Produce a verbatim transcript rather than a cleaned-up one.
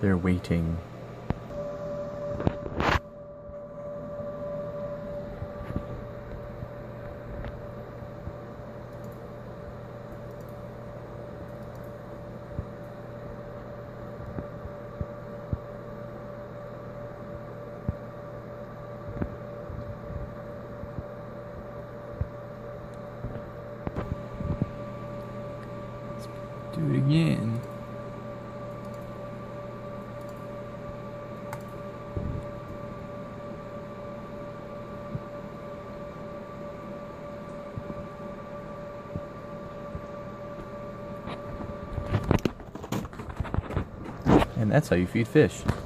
They're waiting. Do it again. And that's how you feed fish.